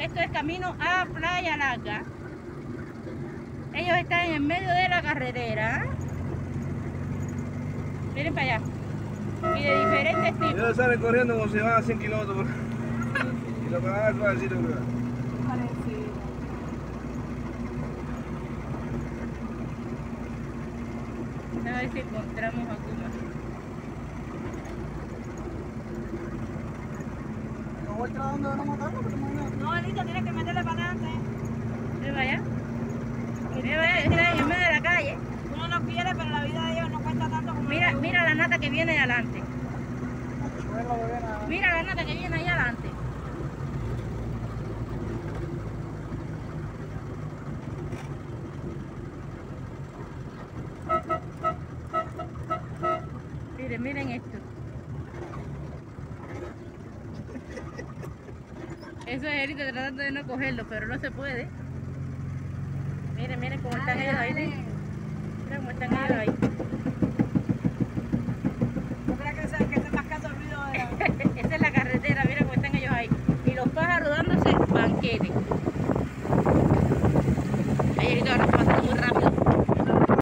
Esto es camino a Playa Larga. Ellos están en medio de la carretera. Miren para allá. Y de diferentes tipos. Ellos salen corriendo como si van a 100 kilómetros. Y lo que van a hacer es decir, a ver si encontramos a Kuma. ¿No voy tratando de no matarlo? No, Alita, tienes que meterle para adelante. Mira allá. Mira allá, está en medio de la calle. Uno no quiere, pero la vida de ellos no cuenta tanto como Mira, la de uno. mira la nata que viene de adelante. Bueno, bebé, nada. Mira la nata que viene ahí adelante. Miren, miren esto. Eso es Erika tratando de no cogerlo, pero no se puede. Miren, miren cómo están ellos ahí. Miren cómo están ellos ahí. ¿No crees que se mascando el ruido de la... Esa es la carretera, miren cómo están ellos ahí. Y los pájaros dándose banquete.